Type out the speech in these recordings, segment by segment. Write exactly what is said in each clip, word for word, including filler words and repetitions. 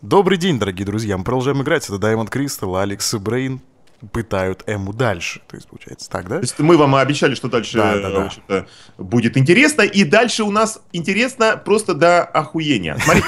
Добрый день, дорогие друзья. Мы продолжаем играть. Это Diamond Crystal, Алекс и Брейн пытают Эмму дальше. То есть, получается так, да? То есть мы вам обещали, что дальше да, да, да. будет интересно. И дальше у нас интересно просто до охуения. Смотрите.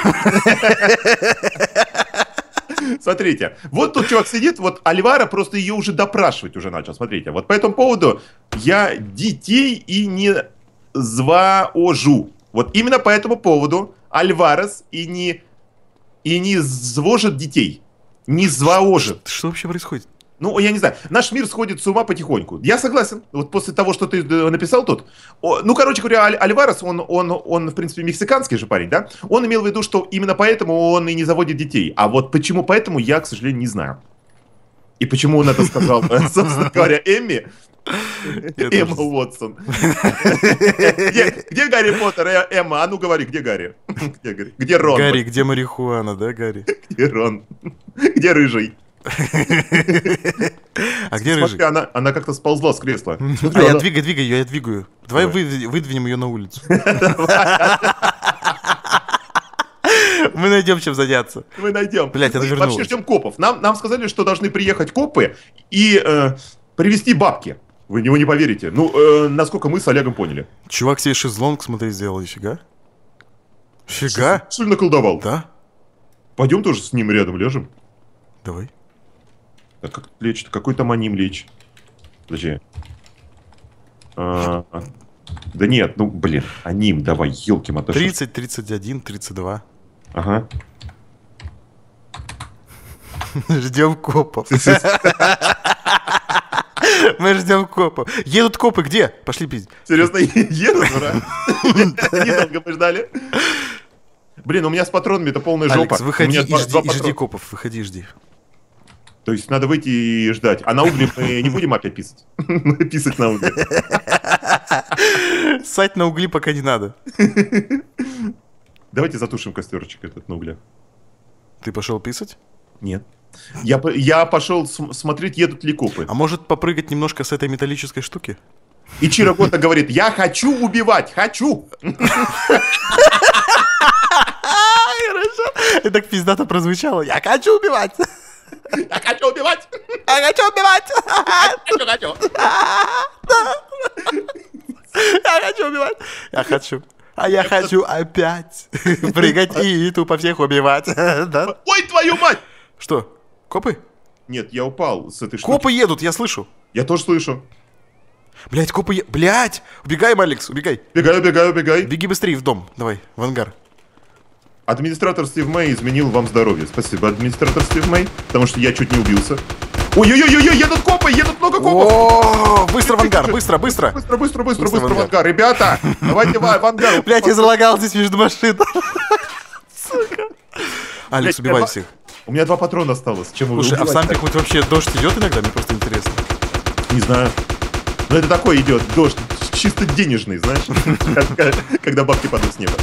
Смотрите, вот тут чувак сидит, вот Альвара просто ее уже допрашивать уже начал. Смотрите, вот по этому поводу я детей и не звожу. Вот именно по этому поводу Альварес и не, и не звожит детей. Не звожит. Что, что вообще происходит? Ну, я не знаю, наш мир сходит с ума потихоньку. Я согласен. Вот после того, что ты написал тут. О, ну, короче говоря, Аль Альварес, он, он, он, в принципе, мексиканский же парень, да? Он имел в виду, что именно поэтому он и не заводит детей. А вот почему поэтому, я, к сожалению, не знаю. И почему он это сказал, собственно говоря, Эмми. Эмма Уотсон. Где Гарри Поттер, Эмма? А ну говори, где Гарри? Где Рон? Гарри, где марихуана, да, Гарри? Где Рон? Где Рыжий? А где Рыжий? Она, она как-то сползла с кресла. А я двигаю, двигаю ее, я двигаю. Давай выдвинем ее на улицу. Мы найдем чем заняться. Мы найдем. Блять, она вернулась. Вообще ждем копов. Нам, нам сказали, что должны приехать копы и э, привезти бабки. Вы него не поверите. Ну, э, насколько мы с Олегом поняли. Чувак себе шезлонг, смотри, сделал, нифига. Фига? Что ли наколдовал? Да. Пойдем тоже с ним рядом ляжем. Давай. А как лечь? Какой там аним лечь? Подожди. А, да нет, ну, блин, аним, давай, елки-мотоши. тридцать, тридцать один, тридцать два. Ага. Ждем копов. Мы ждем копов. Едут копы где? Пошли пить. Серьезно, едут, ура? Недолго мы ждали. Блин, у меня с патронами это полная жопа. Алекс, выходи и жди, и жди копов. Выходи и жди. То есть надо выйти и ждать. А на угле мы не будем опять писать? Писать на угле. Ссать на угли пока не надо. Давайте затушим костерчик этот на угле. Ты пошел писать? Нет. Я, я пошел смотреть, едут ли копы. А может попрыгать немножко с этой металлической штуки? И Чиро Гота говорит: я хочу убивать, хочу. Хорошо. Это так пиздато прозвучало. Я хочу убивать. Я хочу убивать. Я хочу убивать. Хочу, хочу. Я хочу убивать. Я хочу. А я хочу опять прыгать и тупо всех убивать. Ой, твою мать! Что? Копы? Нет, я упал с этой штуки. Копы едут, я слышу. Я тоже слышу. Блять, копы едут. Блять! Убегаем, Алекс, убегай. Бегай, бегай, бегай. Беги быстрее в дом. Давай, в ангар. Администратор Стив Мэй изменил вам здоровье. Спасибо, администратор Стив Мэй. Потому что я чуть не убился. Ой-ой-ой-ой, едут копы, едут много копов. О, быстро в ангар, быстро, быстро. Быстро, быстро, быстро, быстро в ангар. Ребята, давайте в ангар. Блять, я залагал здесь между машин. Сука. Алекс, убивай всех. У меня два патрона осталось. Чем Слушай, а в Сампе хоть вообще дождь идет иногда? Мне просто интересно. Не знаю. Но это такой идет дождь, чисто денежный, знаешь, когда бабки падают с неба.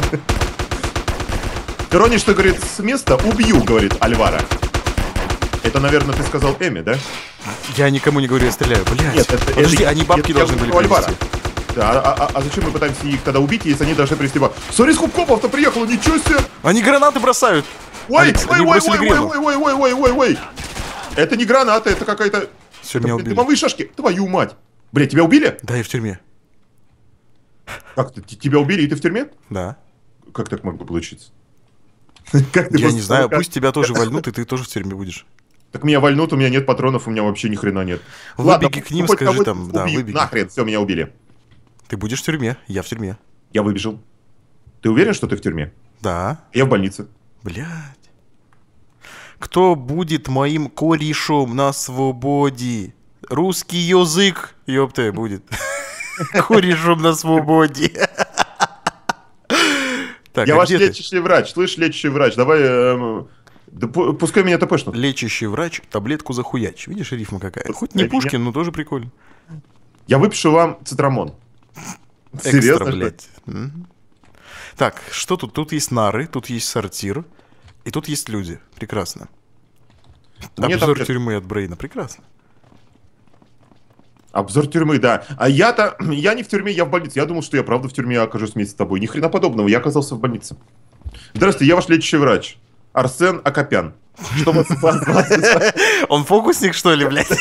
Ирония, что говорит, с места убью, говорит Альвара. Это, наверное, ты сказал Эми, да? Я никому не говорю, я стреляю. Блять. Нет, это, подожди, это, они бабки это, должны были привезти. Да, а, а, а зачем мы пытаемся их тогда убить, если они должны привезти бабки? Смотри, сколько копов-то приехало, ничего себе! Они гранаты бросают! Ой, Алекс, ой, ой, ой, ой, ой, ой, ой, ой, ой, ой! Это не граната, это какая-то... Все, меня убили. Дымовые шашки, твою мать! Блядь, тебя убили? Да, я в тюрьме. Как ты, тебя убили и ты в тюрьме? Да. Как так могло получиться? Я не знаю, пусть тебя тоже вольнут, и ты тоже в тюрьме будешь. Так меня вольнут, у меня нет патронов, у меня вообще ни хрена нет. Выбеги к ним, скажи там, да, выбеги. Нахрен, все, меня убили. Ты будешь в тюрьме, я в тюрьме. Я выбежал. Ты уверен, что ты в тюрьме? Да. Я в больнице. Блядь. Кто будет моим корешом на свободе? Русский язык, ёпта, будет. Корешом на свободе. Так, я а ваш лечащий врач, слышь, лечащий врач, давай, э, да, пускай меня тпшнут. Лечащий врач, таблетку захуяч. Видишь, рифма какая? Хоть не Пушкин, меня... но тоже прикольно. Я выпишу вам цитрамон. Экстра, серьезно, блядь. Угу. Так, что тут? Тут есть нары, тут есть сортир, и тут есть люди. Прекрасно. Мне Обзор там... тюрьмы от Брейна. Прекрасно. Обзор тюрьмы, да. А я-то, я не в тюрьме, я в больнице. Я думал, что я правда в тюрьме окажусь вместе с тобой. Ни хрена подобного, я оказался в больнице. Здравствуйте, я ваш лечащий врач. Арсен Акопян. Что вас... Он фокусник, что ли, блядь?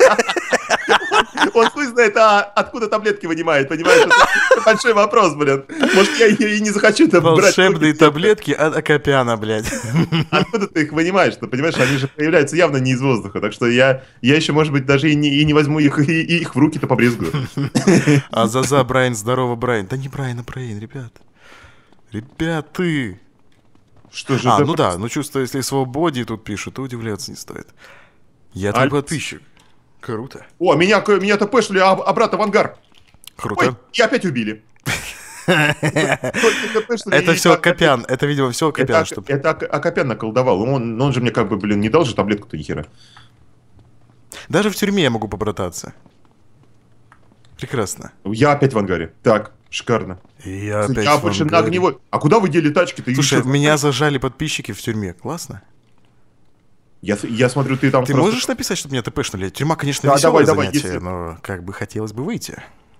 Он хуй знает, а откуда таблетки вынимает, понимаешь? Это большой вопрос, блин. Может, я и не захочу там брать. Волшебные таблетки от Акопяна, блядь. Откуда ты их вынимаешь-то, понимаешь? Они же появляются явно не из воздуха, так что я, я еще, может быть, даже и не, и не возьму их, и, и их в руки-то побрезгую. А за-за, Брайан, здорово, Брайан. Да не Брайан, а Брайан, ребят. Ребят, ты... Что же а, за... ну да, ну чувство, если свободе тут пишут, то удивляться не стоит. Я твой Аль... подписчик. Круто. О, меня, меня ТПшили об, обратно в ангар. Круто. Ой, и опять убили. Это все Акопян, это, видимо, все Акопян. Это Акопян наколдовал, он же мне как бы, блин, не дал же таблетку-то ни хера. Даже в тюрьме я могу побрататься. Прекрасно. Я опять в ангаре. Так, шикарно. Я опять я в больше ангаре. на огневой. А куда вы дели тачки-то? Слушай, меня зажали подписчики в тюрьме. Классно? Я, я смотрю, ты там... Ты просто... можешь написать, чтобы меня тпшнули? Тюрьма, конечно, да, веселое давай, занятие, давай, если... но как бы хотелось бы выйти.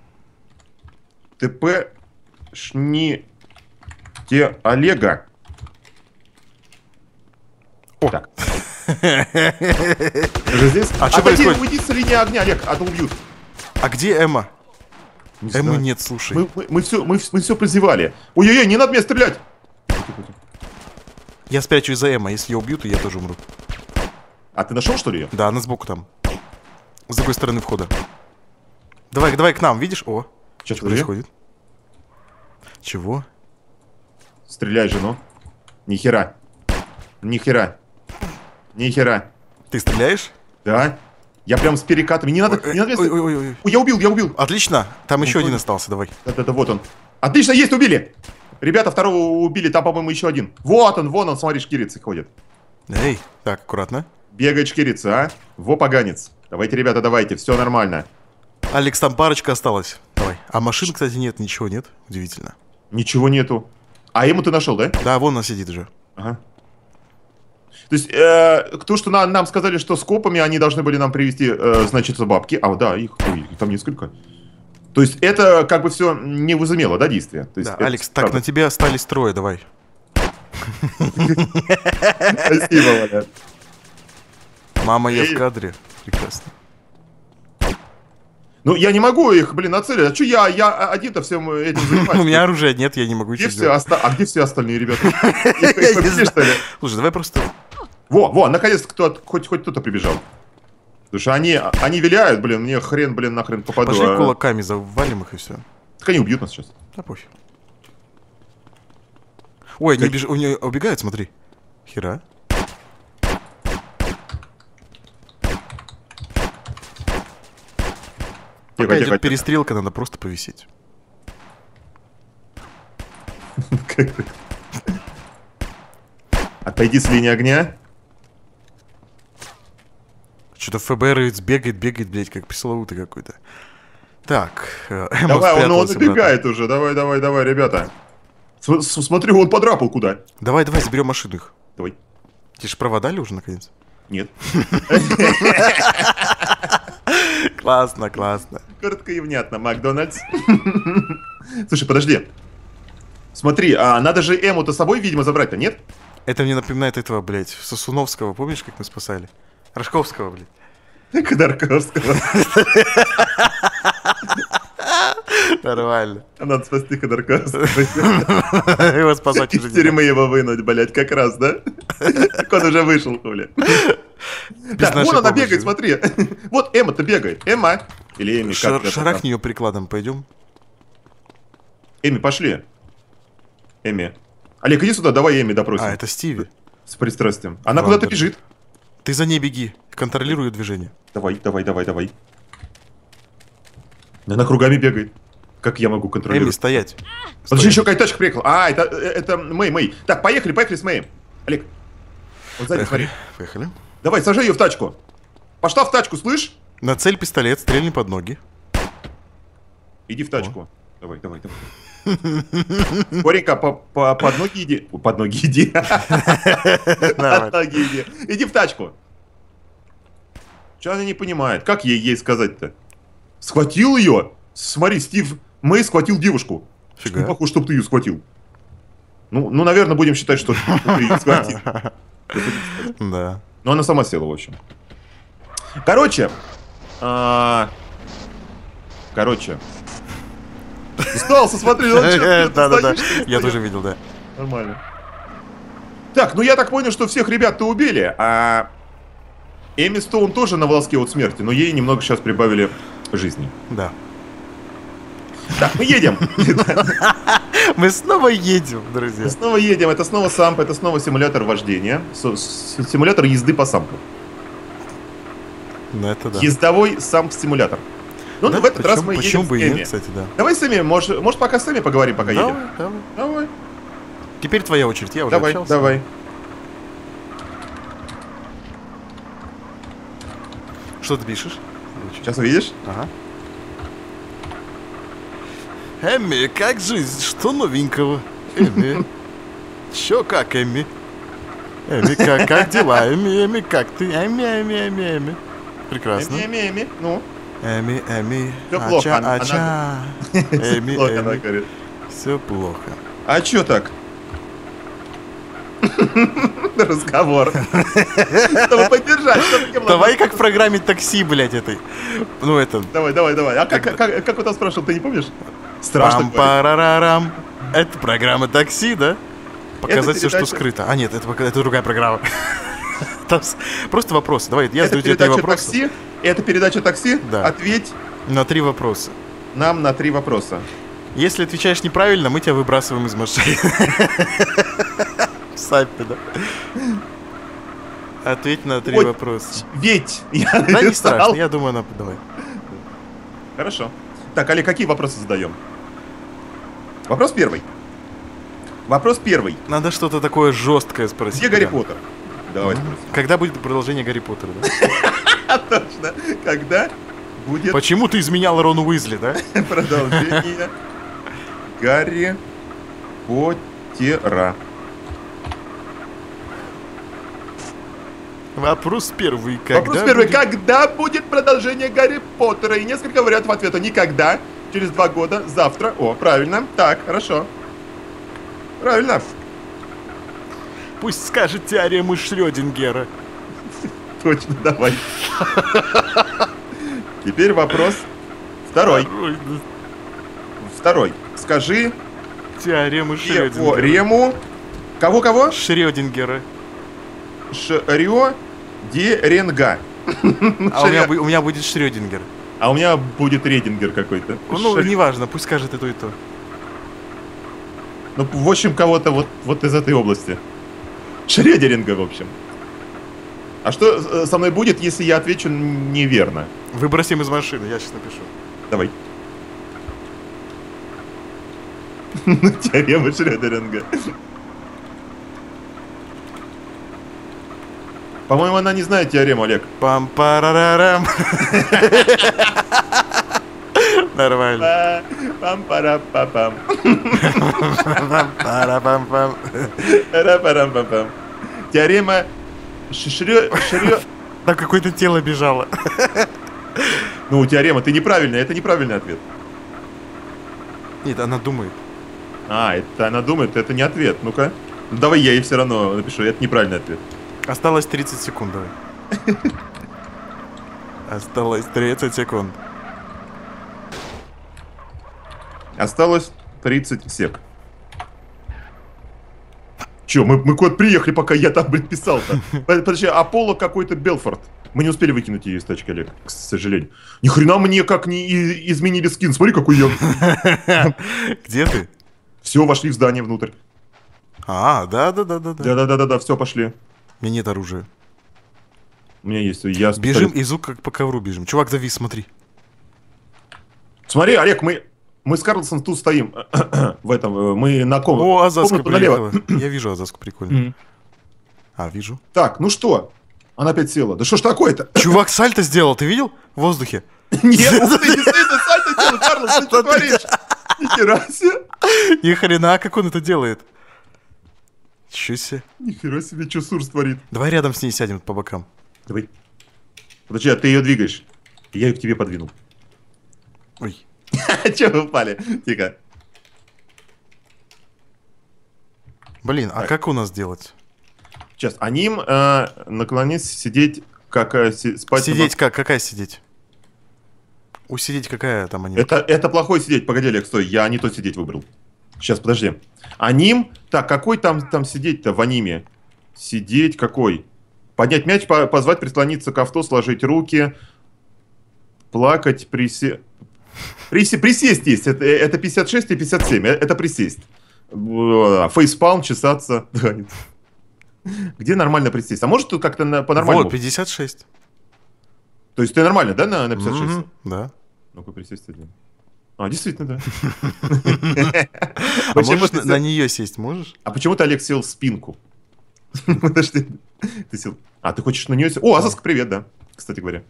ТПшните Олега. О. Так. Ты же здесь? А что происходит? Уйди с линии огня, Олег, а то убьют. А где Эмма? Не Эммы знаю. нет, слушай. Мы, мы, мы, все, мы, мы все прозевали. Ой-ой-ой, не надо меня стрелять. Я спрячусь за Эмма, если я убью, то я тоже умру. А ты нашел, что ли, ее? Да, она сбоку там. С другой стороны входа. Давай, давай к нам, видишь? О, Что, что происходит? Чего? Стреляй, жену. Ни хера. Ни хера. Ни хера. Ты стреляешь? Да. Я прям с перекатами. Не надо. Ой, Не надо ой, ой, ой, ой. Ой, я убил, я убил. Отлично, там еще Он один вроде- остался, давай. Это вот он. Отлично, есть, убили. Ребята, второго убили, там, по-моему, еще один. Вот он, вон он, смотри, шкирится ходит. Эй, так, аккуратно. Бегает шкирится, а? Во, поганец. Давайте, ребята, давайте, все нормально. Алекс, там парочка осталась. Давай. А машин, кстати, нет, ничего нет. Удивительно. Ничего нету. А ему ты нашел, да? Да, вон она сидит уже. Ага. То есть, э, то, что на, нам сказали, что с копами они должны были нам привезти, э, значит, бабки. А, да, их, ой, их там несколько. То есть, это как бы все не возымело, да, действия? То есть, Да, это Алекс, так, правда. на тебе остались трое, давай. Спасибо, Валя. Мама, я Эй. в кадре. Прекрасно. Ну, я не могу их, блин, нацелить. А что я, я один-то всем этим занимаюсь? У меня оружия нет, я не могу Где ничего все сделать. оста... А где все остальные ребята? Я Их не победили, знаю. что ли? Слушай, давай просто... Во, во, наконец-то кто, хоть, хоть кто-то прибежал. Потому что они, они виляют, блин, мне хрен, блин, нахрен попаду. Пошли а- кулаками завалим их и все. Так они убьют нас сейчас. Да пофиг. Ой, они беж... у нее убегают, смотри. Хера. Пока Тихо, идет тихо, перестрелка, надо просто повисеть. тихо. Отойди с линии огня. Что-то ФБРовец бегает, бегает, блядь, как пресловутый какой-то. Так, э, Эмма Давай, он, он спряталась обратно. набегает уже. Давай, давай, давай, ребята. С- с- Смотри, он подрапал куда. Давай, давай, заберем машину их. Давай. Тебе же права дали уже, наконец? Нет. Классно, классно. Коротко и внятно, Макдональдс. Слушай, подожди. Смотри, а надо же Эму-то с собой, видимо, забрать-то, нет? Это мне напоминает этого, блядь, Сосуновского, помнишь, как мы спасали? Рожковского, блядь. Ходорковского. Нормально. Надо спасти Ходорковского. Его спасать уже Из не тюрьмы его вынуть, блядь, как раз, да? Так он уже вышел, хули. Без Да, нашей вон она помощи. бегает, смотри. Вот Эмма-то бегает. Эмма. Или Эми, Шар- как это Шарахни там? ее прикладом, пойдем. Эми, пошли. Эми. Олег, иди сюда, давай Эми допросим. А, это Стиви. С пристрастием. Она Ладно. куда-то бежит. Ты за ней беги, контролируй её движение. Давай, давай, давай, давай. Она кругами бегает. Как я могу Эми, контролировать? стоять. Подожди, Стой. еще какая-то тачка приехала. А, это, это Мэй, Мэй. Так, поехали, поехали с Мэем. Олег. Вот сзади, смотри. Поехали. Поехали. Давай, сажай ее в тачку. Пошла в тачку, слышь? На цель пистолет, стрельни под ноги. Иди в тачку. Давай, давай, давай. Скоренько по, по, под ноги иди. О, под ноги иди. Под ноги иди. Иди в тачку. Че она не понимает? Как ей, ей сказать-то? Схватил ее? Смотри, Стив Мэй схватил девушку. Фига. Не похоже, чтобы ты ее схватил. Ну, ну, наверное, будем считать, что ты из квартиры. Да. Но она сама села, в общем. Короче. А... Короче. Устался, смотри. Да-да-да, я тоже видел, да. Нормально. Так, ну я так понял, что всех ребят-то убили, а Эми Стоун тоже на волоске от смерти, но ей немного сейчас прибавили жизни. Да. Так, мы едем. Мы снова едем, друзья. Мы снова едем. Это снова самп, это снова симулятор вождения. Симулятор езды по сампу. Ну это да. Ездовой самп-симулятор. Ну, да, в этот почему, раз мы почему едем бы с и Эми. нет, кстати, да. Давай с Эми, может, может пока с Эми поговорим, пока давай, едем? Давай, давай. Теперь твоя очередь, я уже давай, общался. Давай, Что ты пишешь? Сейчас увидишь? Ага. Эми, как жизнь? Что новенького? Эми. Чё как, Эми? Эми, как, как дела? Эми, Эми, как ты? Эми, Эми, Эми, Эми. Прекрасно. Эми, Эми, Эми, ну. Эми, Эми. Все плохо, она, ача. Эми, плохо, она Эми. говорит. Все плохо. А чё так? Разговор. Чтобы поддержать, чтобы не было... Давай как в программе такси, блядь, этой. Ну это... Давай, давай, давай. А как, как, как он там спрашивал, ты не помнишь? Страшно говорить. Пам-парарарам. Это программа такси, да? Показать все, что передача- скрыто. А нет, это, пока- это другая программа. Там с- просто вопросы. Давай, я Это задаю тебе три передача вопроса. такси. Это передача такси. Да. Ответь На три вопроса. нам на три вопроса. Если отвечаешь неправильно, мы тебя выбрасываем из машины. В саппе, да? Ответь на три Ой, вопроса. Ведь я Да не написал. страшно, я думаю, она... Давай. Хорошо. Так, Олег, какие вопросы задаем? Вопрос первый. Вопрос первый. Надо что-то такое жесткое спросить. Где Гарри да. Поттер? Давай спросим. Когда будет продолжение Гарри Поттера, да? Точно. Когда будет Почему ты изменял Рону Уизли, да? продолжение Гарри Поттера? Вопрос первый. Когда Вопрос первый. будет- Когда будет продолжение Гарри Поттера? И несколько вариантов ответа. Никогда. Через два года. Завтра. О, правильно. Так, хорошо. Правильно. Пусть скажет теорему Шрёдингера. Точно, давай. Теперь вопрос второй. Второй, да. Второй. Скажи Теорему Шрёдингера. теорему... Кого-кого? Шрёдингера. Шрё Деренга. А у меня, бу- у меня будет Шрёдингер. А у меня будет Редингер какой-то. Ну, Шрё- неважно, пусть скажет и то, и то. Ну, в общем, кого-то вот, вот из этой области. Шредеринга, в общем. А что э, со мной будет, если я отвечу неверно? Выбросим из машины, я сейчас напишу. Давай. Теорема Шредеринга. По-моему, она не знает теорему, Олег. Пам-парарарам. Нормально. Пам-пара-па-пам. Пам-пара-пам-пам. Ра-парам-пам-пам. Теорема Шрё... Шрё... Там какое-то тело бежало. Ну, теорема, ты неправильный, это неправильный ответ. Нет, она думает. А, это она думает, это не ответ. Ну-ка. Ну, давай я ей все равно напишу, это неправильный ответ. Осталось тридцать секунд, давай. Осталось тридцать секунд. Осталось тридцать сек. Че, мы, мы куда-то приехали, пока я там, блин, писал-то. Подожди, Аполло какой-то Белфорд. Мы не успели выкинуть ее из тачки, Олег, к сожалению. Ни хрена мне как не и- изменили скин. Смотри, какой я. Где ты? Все, вошли в здание внутрь. А, да-да-да-да. Да-да-да-да, все, пошли. У меня нет оружия. У меня есть, я... Бежим и звук как по ковру бежим. Чувак, завис, смотри. Смотри, Олег, мы... Мы с Карлсом тут стоим. В этом, э, мы на ком... О, Азаска комнату налево. приехала. Я вижу Азаску, прикольно. Мгм. А, вижу. Так, ну что? Она опять села. Да что ж такое-то? Чувак сальто сделал, ты видел? В воздухе. Нет, ух ты, действительно, сальто делал, Карлос, ты что творишь? Нихера себе. Ни хрена, как он это делает. Чё себе. Нихера себе, что Сурс творит. Давай рядом с ней сядем по бокам. Давай. Подожди, а ты ее двигаешь. Я ее к тебе подвинул. Ой. Че вы упали? Тихо. Блин, а Так. как у нас делать? Сейчас, аним э, наклонись сидеть, как э, си- спать. Сидеть как? Какая сидеть? Усидеть какая там они? Это, это плохой сидеть. Погоди, Олег, стой, я не то сидеть выбрал. Сейчас, подожди. Аним. Так, какой там, там сидеть-то в аниме? Сидеть какой? Поднять мяч, по- позвать, прислониться к авто, сложить руки, плакать, присе... Присе... Присесть есть. Это, это пятьдесят шесть и пятьдесят семь. э, Это присесть. Фейспалм, чесаться. Где нормально присесть? А может тут как-то на- по-нормальному? Вот, пятьдесят шесть. То есть ты нормально, да, на, на пятьдесят шесть? Мгм, да. Ну-ка, присесть один. А, действительно, да. А Почему можешь ты на, сел- на нее сесть, можешь? А почему ты, Олег, сел в спинку? Подожди. Ты сел... А, ты хочешь на нее сесть? О, Азаска, привет, да, кстати говоря.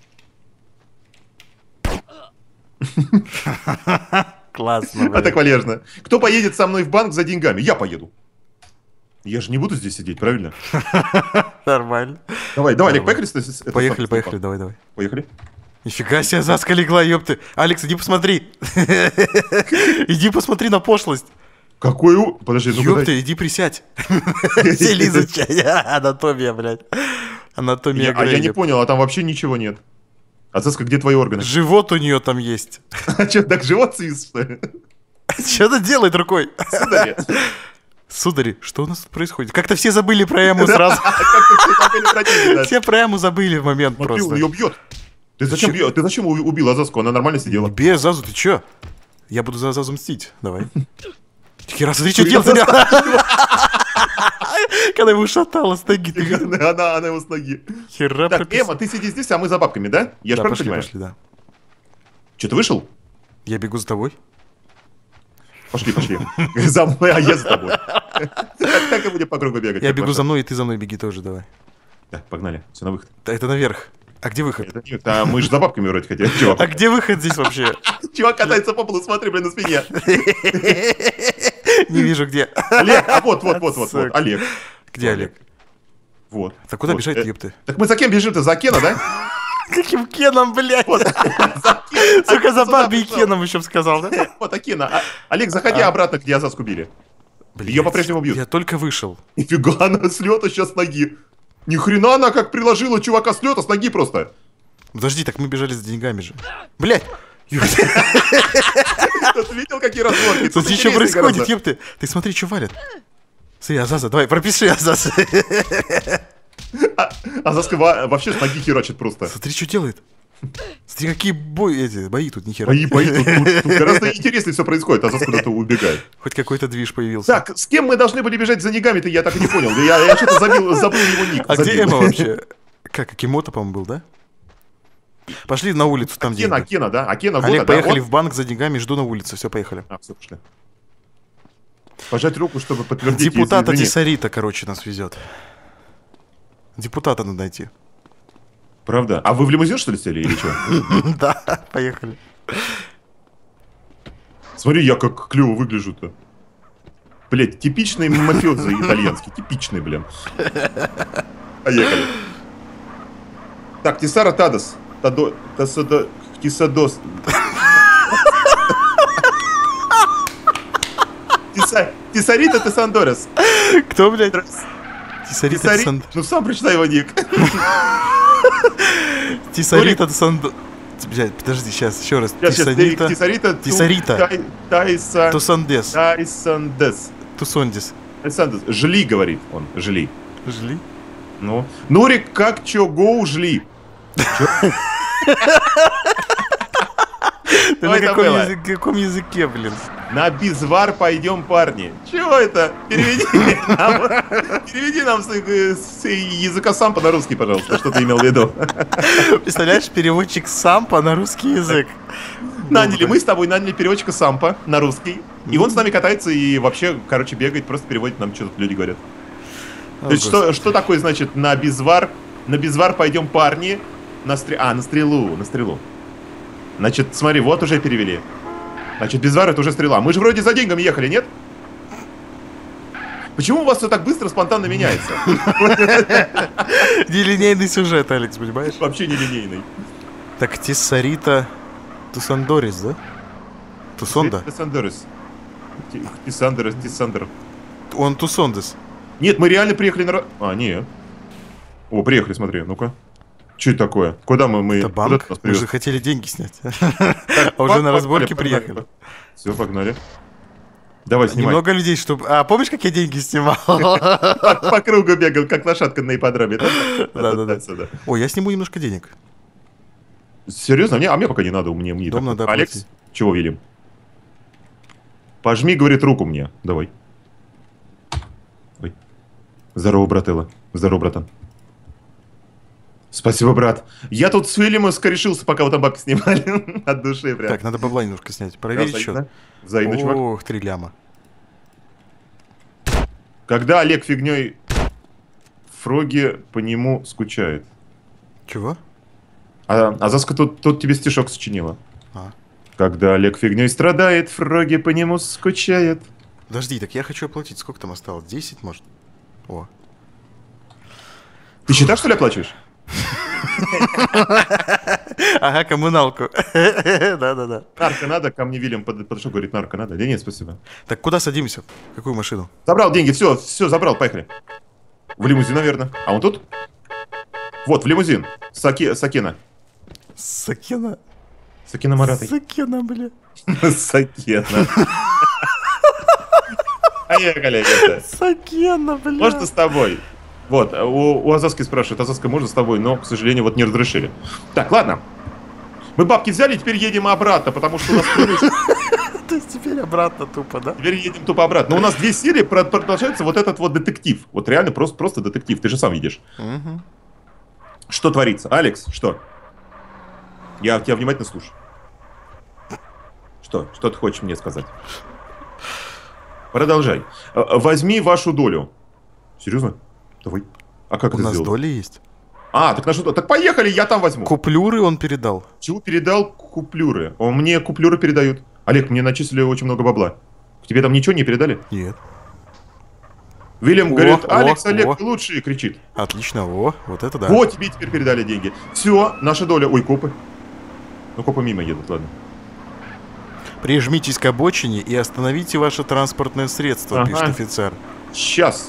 Классно, А так блин. валежно. Кто поедет со мной в банк за деньгами? Я поеду. Я же не буду здесь сидеть, правильно? Нормально. Давай, давай, Олег, Нормально. поехали. с- с- это Поехали, сам- поехали, давай, давай. Поехали. Нифига себе, Заска легла, ёпты. Алекс, иди посмотри. Иди посмотри на пошлость. Какой у... Подожди, ну Ёпты, иди присядь. Сели изучай. Анатомия, блядь. Анатомия А я не Грея. понял, а там вообще ничего нет. Азаска, где твои органы? Живот у нее там есть. А что, так живот свист, что ли? Что она делает рукой? Сударь. Судари, что у нас тут происходит? Как-то все забыли про Эму сразу. Как-то все забыли про деньги, да. Все про Эму забыли в момент Смотри, он просто. ее бьет. Ты зачем, Чё? бьё- ты зачем у- убил Азаску? Она нормально сидела. Бей Азазу, ты чё? Я буду за Азазу мстить. Давай. Хера, смотри, что делает. Когда его шатало с ноги. ты видел? Она, она его с ноги. Хера Так, прописал. Эма, ты сиди здесь, а мы за бабками, да? Я же Да, правильно пошли, понимаю? пошли, да. Че, ты вышел? Я бегу за тобой. Пошли, пошли. За мной, а я за тобой. Так так и будем по кругу бегать. Я как бегу ваша. за мной, и ты за мной беги тоже, давай. Так, погнали. Все на выход. Да, это наверх. А где выход? Это нет, а мы же за бабками вроде хотели. Чувак, А где выход здесь вообще? чувак катается по полу, смотри, блин, на спине. Не вижу где. Олег, а вот, вот, вот, вот, Сука. вот, Олег. Где Олег? Вот. Так куда Вот. бежать, Э, ёпты? Так мы за кем бежим-то? За Кена, да? Каким Кеном, блядь? Вот. За Кена. Сука, за Сюда Барби и пришел. Кеном еще б сказал, да? Вот, Акена. А, Олег, заходи А. обратно, где Азаску били. Блядь, Ее по-прежнему бьют. Я только вышел. Нифига, она с лета сейчас с ноги. Ни хрена она как приложила чувака с лета, с ноги просто. Подожди, так мы бежали за деньгами же. Блядь! Ёпты, Ты видел, какие разборки? Тут смотри, что интереснее происходит, гораздо. ёпты. Ты смотри, что валят. Смотри, Азаза, давай, пропиши Азаза. А, Азаска во- вообще с ноги херачит просто. Смотри, что делает. Смотри, какие бои, эти, бои тут нихера. Бои, бои, тут, тут- тут гораздо интереснее все происходит, Азаска куда-то убегает. Хоть какой-то движ появился. Так, с кем мы должны были бежать за деньгами-то, я так и не понял. Я, я что-то забил, забыл его ник. А где забил. Эма вообще? Как, Акимото, по-моему, был, да? Пошли на улицу, там Акена, деньги. Акена, да? Акена, года, Олег, да? поехали Он- в банк за деньгами, жду на улице, все, поехали. А, все, пошли. Пожать руку, чтобы подтвердить. Депутата извини. Тесарита, короче, нас везет. Депутата надо найти. Правда? А вы в лимузин, что ли, сели или что? Да, поехали. Смотри, я как клево выгляжу-то. Блять, типичный мафиоза итальянский. Типичный, блин. Поехали. Так, Тесара Тадос. Тадо... Тасадо... Тисадос. Тиса- Тесарита Тесандорес. Кто, блядь? Тесарита Тесари... Тесанд... Ну сам прочитай его ник. Тесарита Тесанд... Блядь, подожди, сейчас, еще раз. Сейчас, сейчас, Тесарита... Тесарита... Ту- Тесарита. Тай- Тайса... Тусандес. Тайсандес. Тусондис. Тайсандес. Жли, говорит он. Жли. Жили? Ну. Нурик, как чё, гоу, жли. Ты Что на это каком, было? языке, каком языке, блин? На безвар пойдем, парни. Чего это? Переведи нам, переведи нам с, э, с языка сампа на русский, пожалуйста, что ты имел в виду. Представляешь, переводчик сампа на русский язык. Наняли, мы с тобой наняли переводчика сампа на русский. И он с нами катается и вообще, короче, бегает, просто переводит нам, что тут люди говорят. О, То есть, что, что такое, значит, на безвар, на безвар пойдем, парни, на стрелу, а, на стрелу, на стрелу. Значит, смотри, вот уже перевели. Значит, безвар это уже стрела. Мы же вроде за деньгами ехали, нет? Почему у вас все так быстро, спонтанно меняется? Нелинейный сюжет, Алекс, понимаешь? Вообще нелинейный. Так, Тессарита Тусандорис, да? Тусонда? Тисандерес. Тисандерес, Тисандер. он тусондес. Нет, мы реально приехали на... А, нет. О, приехали, смотри, ну-ка. Что это такое? Куда мы? мы... Это банк? Мы же хотели деньги снять. А уже на разборке приехали. Все, погнали. Давай, снимай. Немного людей, чтобы... А, помнишь, как я деньги снимал? По кругу бегал, как лошадка на ипподроме. Да-да-да. Ой, я сниму немножко денег. Серьезно? А мне пока не надо, мне мне. Дом надо Алекс, оплатить. чего велим? Пожми, говорит, руку мне. Давай. Ой. Здорово, брателло. Здорово, братан. Спасибо, брат. Я тут с Вильямом скорешился, пока вы там бабки снимали. От души прям. Так, надо бабла немножко снять. Проверить счет. Взаимно, чувак. Ох, три ляма. Когда Олег фигней Фроги по нему скучает. Чего? А, а Заска тут, тут тебе стишок сочинила. А. Когда Олег фигней страдает, Фроги по нему скучает. Подожди, так я хочу оплатить. Сколько там осталось? десять, может? О. Ты считаешь, что ли, оплачиваешь? Ага, коммуналку. Да-да-да. Нарко надо, ко мне Вильям подошел, говорит, нарко надо. Да нет, спасибо. Так куда садимся? Какую машину? Забрал деньги, все, все, забрал, поехали. В лимузин, наверное. А он тут? Вот, в лимузин. Саки, Сакена. Сакена? Сакена Маратой. Сакена, бля. Сакена. Поехали, это. Сакена, бля. Можно с тобой? Вот, у, у Азаски спрашивают, Азаска, можно с тобой? Но, к сожалению, вот не разрешили. Так, ладно. Мы бабки взяли, теперь едем обратно, потому что у нас... То есть теперь обратно тупо, да? Теперь едем тупо обратно. Но у нас две серии продолжается вот этот вот детектив. Вот реально просто, просто детектив, ты же сам видишь. Угу. Что творится? Алекс, что? Я тебя внимательно слушаю. Что? Что ты хочешь мне сказать? Продолжай. Возьми вашу долю. Серьезно? Давай. А как У это нас сделал? доля есть. А, так, на что? Так поехали, я там возьму. Куплюры он передал. Чего передал куплюры? О, мне куплюры передают. Олег, мне начислили очень много бабла. К тебе там ничего не передали? Нет. Вильям О, говорит, о, Алекс, Олег, о. ты лучший, кричит. Отлично, о, вот это да. Вот тебе теперь передали деньги. Все, наша доля. Ой, копы. Ну, копы мимо едут, ладно. Прижмитесь к обочине и остановите ваше транспортное средство, Ага. пишет офицер. Сейчас.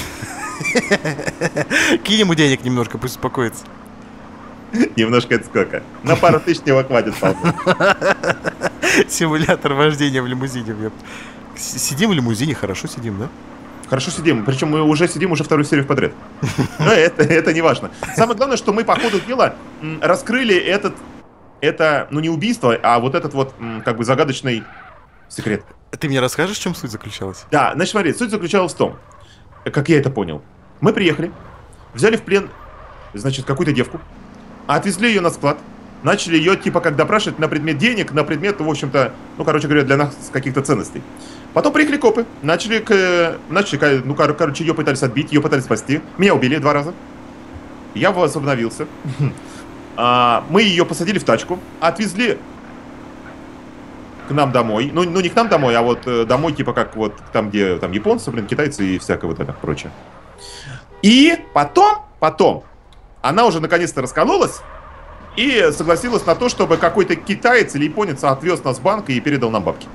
Кинь ему денег немножко, пусть успокоится. Немножко это сколько? На пару тысяч него хватит, по-моему. Симулятор вождения в лимузине. ёп. С- Сидим в лимузине, хорошо сидим, да? Хорошо сидим, причем мы уже сидим уже вторую серию подряд. Но это, это не важно. Самое главное, что мы по ходу дела м, раскрыли этот, это, ну не убийство, а вот этот вот, м, как бы загадочный секрет. Ты мне расскажешь, в чем суть заключалась? Да, значит, смотри, суть заключалась в том, как я это понял. Мы приехали, взяли в плен, значит, какую-то девку, отвезли ее на склад, начали ее, типа, как допрашивать на предмет денег, на предмет, в общем-то, ну, короче говоря, для нас каких-то ценностей. Потом приехали копы, начали, к, начали ну, кор- короче, ее пытались отбить, ее пытались спасти. Меня убили два раза. Я возобновился. А, мы ее посадили в тачку, отвезли к нам домой. Ну, ну не к нам домой, а вот э, домой, типа, как вот там, где там японцы, блин, китайцы и всякое вот это прочее. И потом, потом, она уже наконец-то раскололась и согласилась на то, чтобы какой-то китаец или японец отвез нас в банк и передал нам бабки.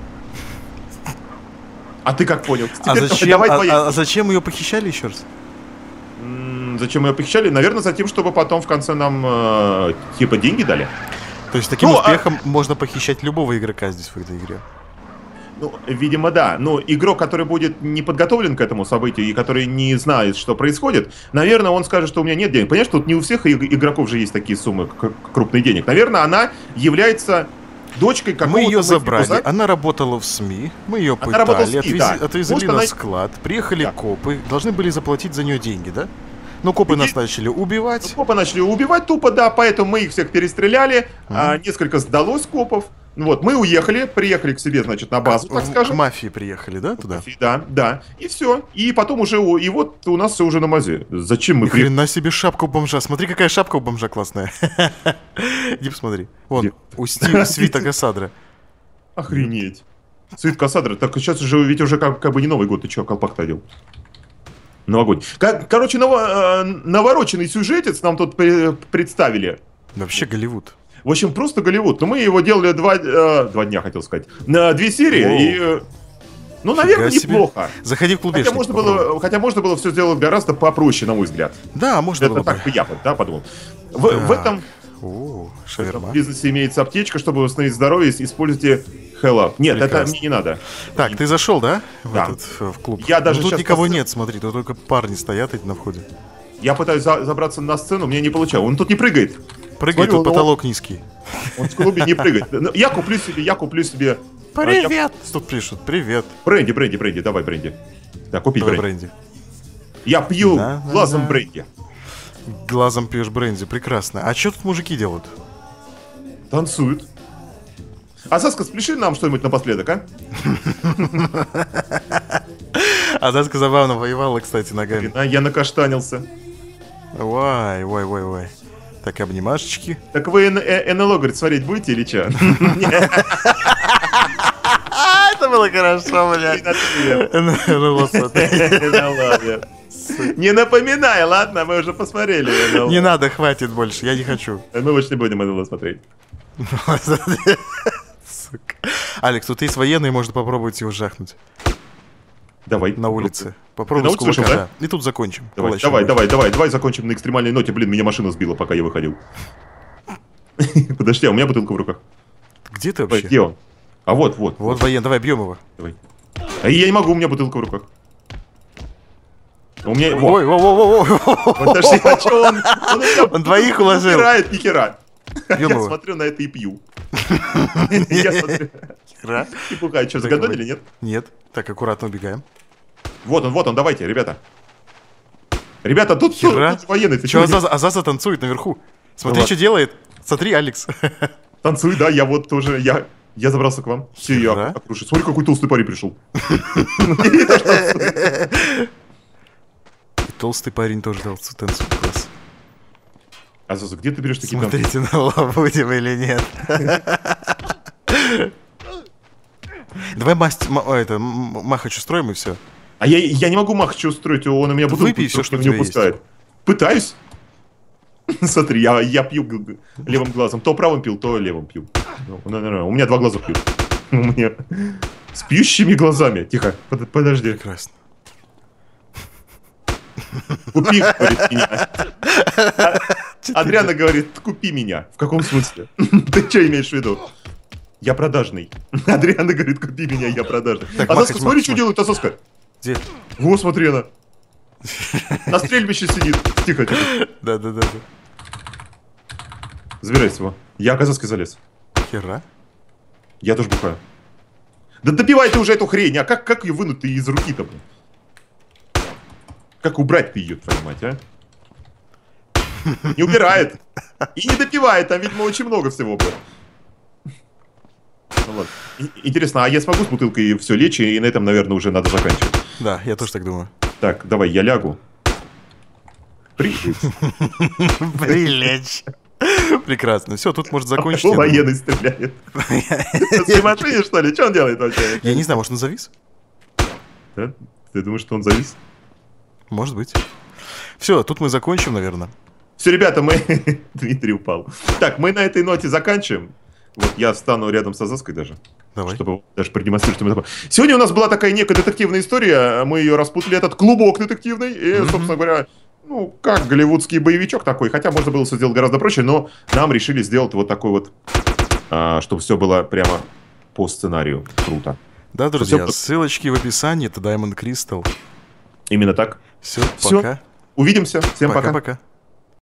А ты как понял? А Теперь зачем, давай а- твои. а зачем ее похищали еще раз? М, Зачем ее похищали? Наверное, за тем, чтобы потом в конце нам э, типа деньги дали. То есть таким Ну, а- успехом можно похищать любого игрока здесь в этой игре. Ну, видимо, да. Но игрок, который будет не подготовлен к этому событию и который не знает, что происходит, наверное, он скажет, что у меня нет денег. Понимаешь, тут не у всех иг- игроков же есть такие суммы к- крупных денег. Наверное, она является дочкой какого-то... Мы ее мафиоза. забрали, она работала в СМИ, мы ее Она работала в пытали, СМИ, отвези- да. отвезли Может, на она- склад, приехали Да. копы, должны были заплатить за нее деньги, да? Но копы И- нас начали убивать. Копы начали убивать тупо, да, поэтому мы их всех перестреляли, Мгм. а, несколько сдалось копов. Вот, мы уехали, приехали к себе, значит, на базу, так В- скажем. К мафии приехали, да, туда? Да, да. И все. И потом уже, у- и вот у нас все уже на мазе. Зачем мы Ни приехали? хрена себе шапка у бомжа. Смотри, какая шапка у бомжа классная. Иди посмотри. Вон, Где? у Стива Свита Кассадра. Охренеть. Цвет Кассадра. Так сейчас уже, ведь уже как, как бы не Новый год, ты че, колпак-то одел? Новогодний. Как, короче, ново- э, навороченный сюжетец нам тут пре- представили. Вообще Голливуд. В общем, просто Голливуд. Но мы его делали два, э, два дня, хотел сказать. На две серии. Воу. И, э, Ну, наверное, себе. неплохо. Заходи в клубешник. Хотя можно, было, хотя можно было все сделать гораздо попроще, на мой взгляд. Да, можно Это было так бы. бы я бы, да, подумал. В, в этом, О, в шаверма. этом бизнесе имеется аптечка, чтобы восстановить здоровье, используйте Hello. Нет, Прекрасно. это мне не надо. Так, ты зашел, да? В Да. этот э, в клуб. Я даже Ну, тут щас никого пос- нет, смотри, тут только парни стоят эти на входе. Я пытаюсь за- забраться на сцену, мне не получалось. Он тут не прыгает. Прыгай, Смотри, тут он- потолок низкий. Он в клубе не прыгает. Ну, Я куплю себе, я куплю себе... а, я- Привет! Тут пишут, привет. Бренди, бренди, бренди, давай бренди. Да, купить Давай бренди. бренди. Я пью Да, да, глазом да. бренди. Глазом пьешь бренди, прекрасно. А что тут мужики делают? Танцуют. А Саска, спиши нам что-нибудь напоследок, а? А Даска забавно воевала, кстати, ногами. А, я накаштанился. Вай, вай, вай, вай. Так, обнимашечки. Так вы эн- э- эн эл о, говорит, смотреть будете или что? А, это было хорошо, блядь. Не напоминай, ладно, мы уже посмотрели эн эл о. Не надо, хватит больше, я не хочу. Мы больше не будем эн эл о смотреть. Сука. Алекс, тут есть военный, можно попробовать его жахнуть Давай. на улице. Попробуй на с улице вышел, кулака, да? да. И тут закончим. Давай, Кулачным давай, бой. давай, давай, давай закончим на экстремальной ноте. Блин, меня машина сбила, пока я выходил. Подожди, а у меня бутылка в руках. Где ты Ой, вообще? где он? А вот, вот. Вот воен, давай бьем его. Давай. А я не могу, у меня бутылка в руках. У меня... во. Ой, во, во, во, во. Подожди, а что он? Он, у меня Он двоих уложил. убирает ни хера. Бьем Я его. смотрю на это и пью. Я смотрю. Хера. И пугаю. Что, Так, загадали давай. или нет? Нет. Так, аккуратно убегаем. Вот он, вот он, давайте, ребята. Ребята, тут, Хера. тут военный. Ты Че, чё, Азаза, Азаза танцует наверху. Смотри, Ну что делает. Смотри, Алекс. танцуй, да, я вот тоже, я, я забрался к вам. Все, я Хера. окружу. Смотри, какой толстый парень пришел. И толстый парень тоже танцует. танцует. Класс. А Заза, где ты берешь такие танцы? Смотрите, на лоб будем или нет. Давай масть, ма- а, это, м- махач устроим и все. А я, я не могу Махача устроить, он у меня бутылку Выпей всё, что не у тебя упускает. Пытаюсь. Смотри, я, я пью г- г- левым глазом. То правым пил, то левым пью. Ну, ну, ну, ну, у меня два глаза пьют. У меня с пьющими глазами. Тихо, под- подожди. Прекрасно. Купи, говорит, меня. А- Адриана говорит, купи меня. В каком смысле? Ты что имеешь в виду? Я продажный. Адриана говорит, купи меня, я продажный. Так, А Махач, Заска, смотри, Махач, что Махач. делает Азаска. Где? Во, смотри она. На стрельбище сидит. Тихо, тихо. Да, да, да, да. Забирайся его. Я к Азаске залез. Хера. Я тоже бухаю. Да добивай ты уже эту хрень, а как, как ее вынуть ты из руки-то, блин? Как убрать ты ее, твою мать, а? Не убирает. И не допивает, там, видимо, очень много всего было. Ну ладно. И- Интересно, а я смогу с бутылкой все лечь, и на этом, наверное, уже надо заканчивать. Да, я тоже так думаю. Так, давай, я лягу. Прилечь. Прилечь. Прекрасно. Все, тут может закончить. я О, думаю. военный стреляет. Ты в машине, что ли? Что он делает вообще? Я не знаю, может он завис? Да? Ты думаешь, что он завис? Может быть. Все, тут мы закончим, наверное. Все, ребята, мы... Дмитрий упал. Так, мы на этой ноте заканчиваем. Вот я встану рядом с Азаской даже, Давай. чтобы даже продемонстрировать, что мы такое. Сегодня у нас была такая некая детективная история. Мы ее распутали, этот клубок детективный. И, Мгм. собственно говоря, ну, как голливудский боевичок такой. Хотя можно было все сделать гораздо проще, но нам решили сделать вот такой вот, а, чтобы все было прямо по сценарию. Круто. Да, друзья, Всё- ссылочки в описании. Это Diamond Crystal. Именно так. Все, Всё. пока. Увидимся. Всем пока. Пока-пока.